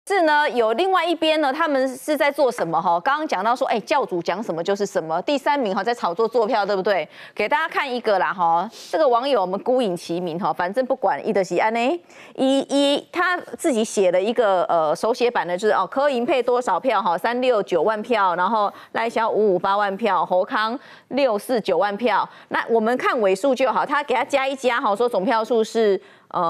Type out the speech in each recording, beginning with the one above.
是呢，有另外一边呢，他们是在做什么哈？刚刚讲到说，教主讲什么就是什么。第3名哈，在炒作坐票，对不对？给大家看一个啦哈，这个网友我们孤影其名哈，反正不管伊的是安呢，他自己写了一个手写版的，就是柯银配多少票哈，369万票，然后赖萧558万票，侯康649万票。那我们看尾数就好，他给他加一加哈，说总票数是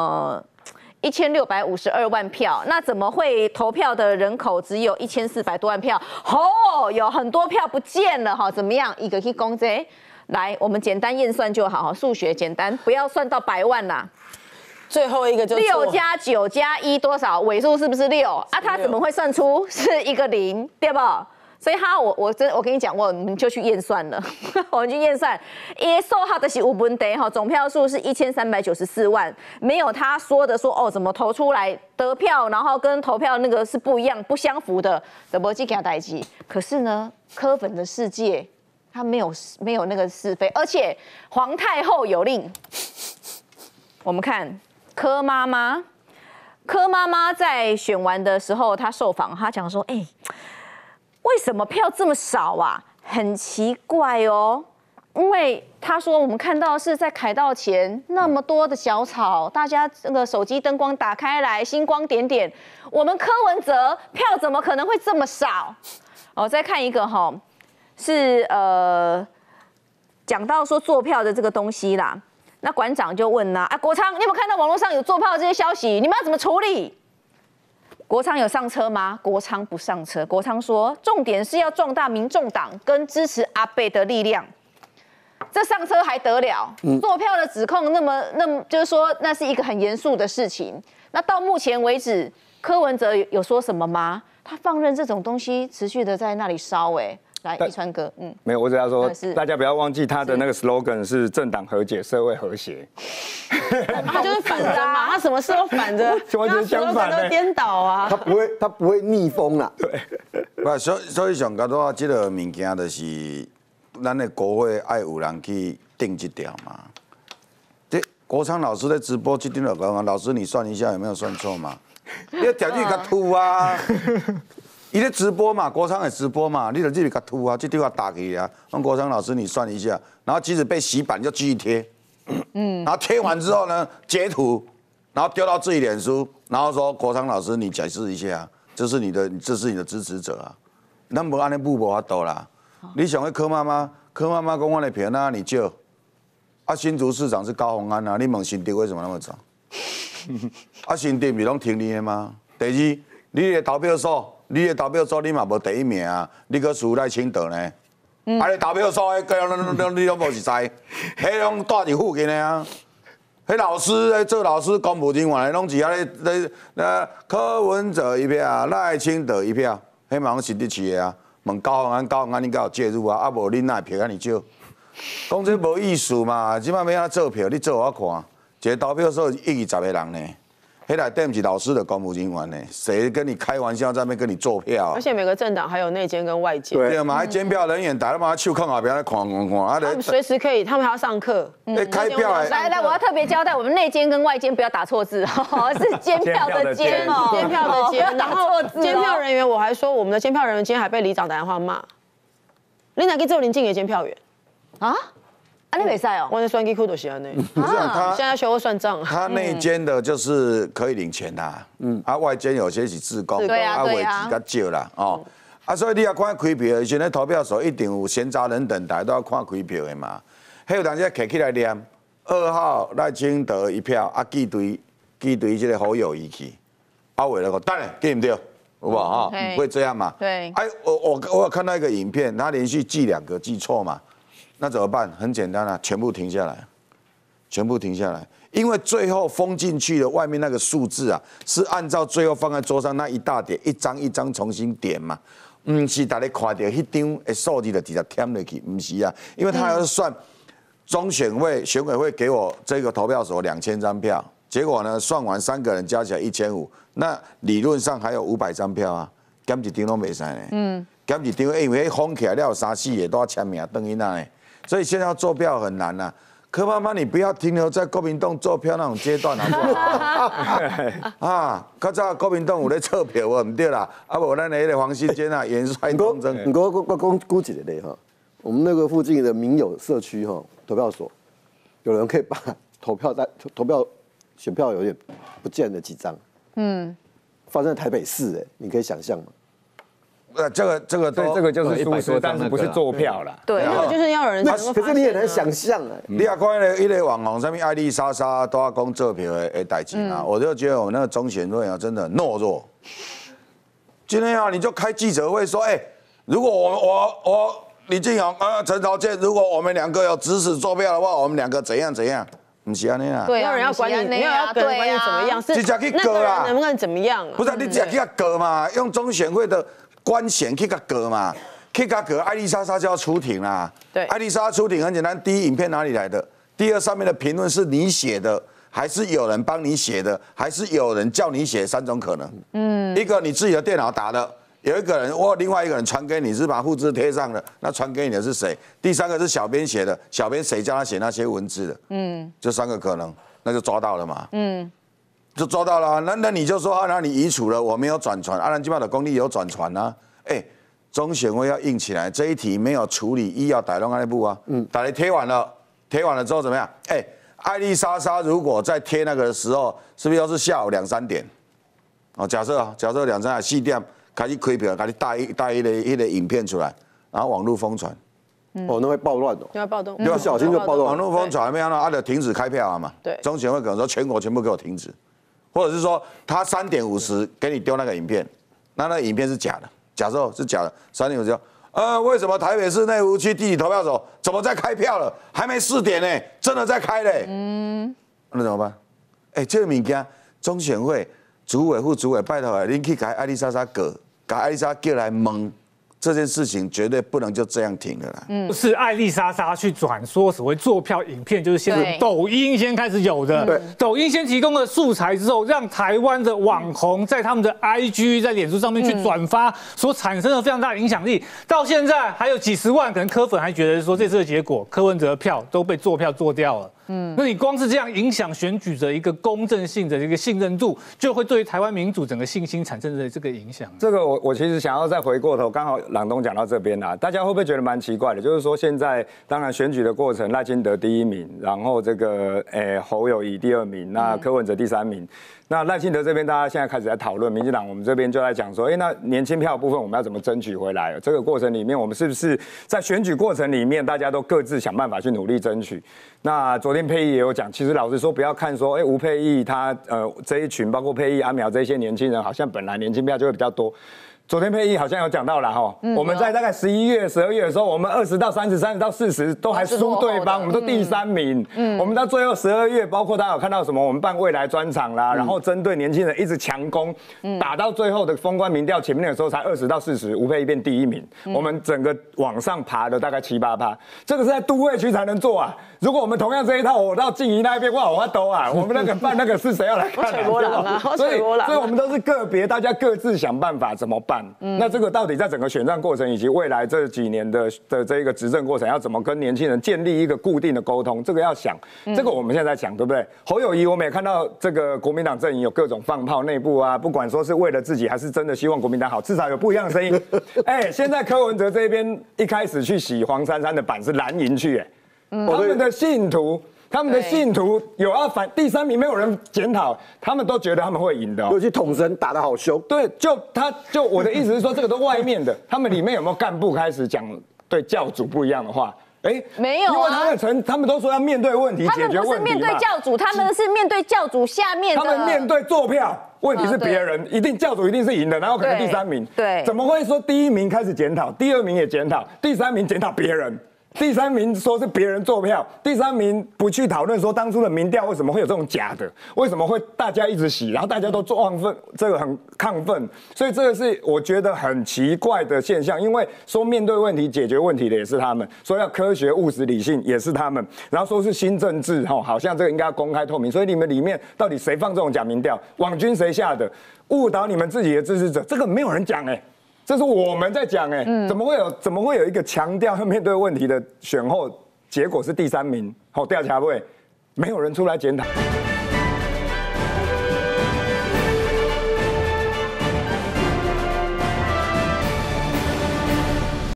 1652万票，那怎么会投票的人口只有1400多万票？有很多票不见了哈，怎么样？一个去公这来，我们简单验算就好，数学简单，不要算到100万啦。 最后一个就 6加9加1多少？尾数是不是6啊？他怎么会算出是一个0，对不？所以我跟你讲，我们就去验算了，我们去验算，数号的是有问题哈，总票数是1394万，没有他说的说怎么投出来得票，然后跟投票那个是不一样不相符的，怎么去给他代记？可是呢，柯粉的世界他没有那个是非，而且皇太后有令，我们看柯妈妈在选完的时候，她受访，她讲说，为什么票这么少啊？很奇怪哦，因为他说我们看到是在凯道前那么多的小草，大家那个手机灯光打开来，星光点点，我们柯文哲票怎么可能会这么少？再看一个哈，是讲到说做票的这个东西啦，那馆长就问啦，国昌，你有没有看到网络上有做票的这些消息？你们要怎么处理？国昌有上车吗？国昌不上车。国昌说，重点是要壮大民众党跟支持阿伯的力量。这上车还得了？做票的指控那么就是说那是一个很严肃的事情。那到目前为止，柯文哲有说什么吗？他放任这种东西持续的在那里烧，来，一川哥， 没有，我只要说，大家不要忘记他的那个 slogan 是政党和解，社会和谐。 他就是反着嘛，他什么事都反着， 完全相反都颠倒啊。 他不会逆风啦。 对， 不，所以上高多这个物件就是咱的国会爱有人去定这条嘛。这国昌老师在直播这点就讲，老师你算一下有没有算错嘛？你要条件较突啊。伊在直播嘛，国昌也直播嘛，你就这里给涂啊，这地方打给啊。让国昌老师你算一下，然后即使被洗版就继续贴，然后贴完之后呢，截图，然后丢到自己脸书，然后说国昌老师你解释一下，这是你的支持者啊，咱无安尼不无法度啦。你想问柯妈妈讲我的票哪里少？新竹市长是高虹安啊，你问新竹为什么那么早？新竹不是拢听你的吗？第二，你的投票所。你的投票所你嘛无第1名啊，你搁输赖清德呢？你投票所迄个你拢无是知，迄拢住伫附近的啊。迄老师做老师公务人员的拢是咧柯文哲1票，赖清德1票，迄嘛拢是伫市的啊。问高虹安你敢有介入啊？无恁哪票安尼少？讲这无意思嘛，即摆要安怎做票？你做我看，一个投票所120个人呢。迄内底不是老师的公务人员呢，谁跟你开玩笑在那边跟你做票？ 而且每个政党还有内监跟外监。 对嘛，监票人员大家把手放后边来看， 他们随时可以，他们还要上课。 开票来，我要特别交代，我们内监跟外监不要打错字哦，是监票的监哦， 监票的监。 然后监票人员，我还说我们的监票人员今天还被里长打电话骂，你哪个只有林静也监票员啊？你袂使哦， 我在算机库都是安尼。 不是他现在学会算账。 他内监的就是可以领钱啦，外监有些是自工， 对啊， 位置较少啦，所以你要看开票，现在投票所一定有闲杂人等台都要看开票的嘛。还有人家摕起来念，2号赖清德1票，寄对这个侯友宜去，为了个当然对不对？好不好？会这样嘛？ 对。 我有看到一个影片，他连续记2个记错嘛。那怎么办？很简单啊，全部停下来，因为最后封进去的外面那个数字啊，是按照最后放在桌上那一大叠，一张一张重新点嘛，不是大家看到迄张的数字就直接添落去，不是啊，因为他要算选委会给我这个投票所2000张票，结果呢算完3个人加起来1500，那理论上还有500张票啊，减一张都袂使呢，减一张，因为封起来了有3、4个都要签名等于那呢。所以现在要做票很难啊。 柯妈妈，你不要停留在国民党做票那种阶段，好不好？啊，较早国民党有咧测票，我唔对啦。啊，无咱的那个黄信坚啊，元帅东征。 我估几个类哈，我们那个附近的民友社区哈，投票所，有人可以把投票选票有点不见了几张。发生在台北市哎，你可以想象吗？ 这个对，这个就是疏失，但是不是做票啦。 对， 那个就是要有人。 可是你也能想象哎， 你也看那个网红上面艾丽莎莎都要讲做票的代志嘛，我就觉得我们那个中选会啊真的很懦弱。今天啊，你就开记者会说，如果我李进勇陈朝健，如果我们两个有指使做票的话，我们两个怎样怎样。不是安尼啊， 对， 没有人要管你，没有要管你怎么样，是直接去那个人能不能怎么样啊？ 不是，你直接去割嘛，用中选会的官衔去割嘛，去割，艾丽莎莎就要出庭啦。 对， 艾丽莎出庭很简单，第一，影片哪里来的？第二，上面的评论是你写的，还是有人帮你写的，还是有人叫你写？3种可能。一个你自己的电脑打的。有一个人或另外一个人传给你，是把复制贴上的，那传给你的是谁？第三个是小编写的，小编谁叫他写那些文字的？这3个可能，那就抓到了嘛。就抓到了，那你就说啊，那你移除了，我没有转传，阿兰基巴的功力有转传啊。中选会要硬起来，这一题没有处理医药逮弄那部啊，打来贴完了之后怎么样？艾丽莎莎如果在贴那个的时候，是不是又是下午2、3点？哦，假设2、3点4点。开始开票，给你带一个影片出来，然后网络疯传， 那会暴乱哦， 就要暴动， 不小心就暴乱。 网络疯传没有啊，就停止开票啊嘛。 对， 中选会可能说全国全部给我停止，或者是说他3点50给你丢那个影片，那个影片是假的，假设是假的，3点50为什么台北市内湖区地理投票所怎么在开票了？还没4点呢，真的在开嘞。那怎么办？这个物件中选会。主委、副主委，拜托您去给艾丽莎莎割，把艾丽莎叫来蒙，这件事情绝对不能就这样停了啦。 是艾丽莎莎去转说所谓做票影片，就是先从抖音先开始有的。对，抖音先提供了素材之后，让台湾的网红在他们的 IG、在脸书上面去转发，所产生了非常大的影响力。到现在还有几十万，可能柯粉还觉得说这次的结果，柯文哲的票都被做票做掉了。那你光是这样影响选举的一个公正性的一个信任度，就会对于台湾民主整个信心产生的这个影响。 这个我其实想要再回过头，刚好朗东讲到这边啦，大家会不会觉得蛮奇怪的？就是说现在当然选举的过程，赖清德第1名，然后这个侯友宜第2名，那柯文哲第3名。那赖清德这边，大家现在开始在讨论，民进党我们这边就在讲说，那年轻票的部分我们要怎么争取回来？这个过程里面，我们是不是在选举过程里面，大家都各自想办法去努力争取？那昨天佩仪也有讲，其实老实说，不要看说，吴佩仪他这一群，包括佩仪、阿苗这些年轻人，好像本来年轻票就会比较多。昨天佩仪好像有讲到了哈，我们在大概11月、12月的时候，我们20到30、30到40都还输对方，我们都第3名。我们到最后12月，包括大家有看到什么？我们办未来专场啦，然后针对年轻人一直强攻，打到最后的封关民调前面的时候才20到40，吴佩仪变第1名。我们整个往上爬了大概7、8%，这个是在都会区才能做啊。如果我们同样这一套，我到静宜那边，哇，我都啊，我们那个办那个是谁要来看？所以我们都是个别，大家各自想办法怎么办。那这个到底在整个选战过程以及未来这几年的这一个执政过程，要怎么跟年轻人建立一个固定的沟通？这个要想，这个我们现在在讲，对不对？侯友宜，我们也看到这个国民党阵营有各种放炮，内部啊，不管说是为了自己，还是真的希望国民党好，至少有不一样的声音。现在柯文哲这边一开始去洗黄珊珊的板是蓝营去，他们的信徒有要反第3名，没有人检讨，他们都觉得他们会赢的。 尤其统神打得好凶。 对，就我的意思是说，这个都外面的，他们里面有没有干部开始讲对教主不一样的话？ 没有啊， 因为他们都说要面对问题，解决问题嘛。他们不是面对教主，他们是面对教主下面的。 他们面对做票，问题是别人，教主一定是赢的，然后可能第3名。 对， 怎么会说第1名开始检讨，第2名也检讨，第3名检讨别人？第3名说是别人做票，第3名不去讨论说当初的民调为什么会有这种假的，为什么会大家一直洗，然后大家都这个很亢奋，所以这个是我觉得很奇怪的现象。因为说面对问题、解决问题的也是他们，说要科学、务实、理性也是他们，然后说是新政治，好像这个应该要公开透明。所以你们里面到底谁放这种假民调，网军谁下的，误导你们自己的支持者，这个没有人讲这是我们在讲怎么会有一个强调要面对问题的选后结果是第3名，好掉下位，没有人出来检讨。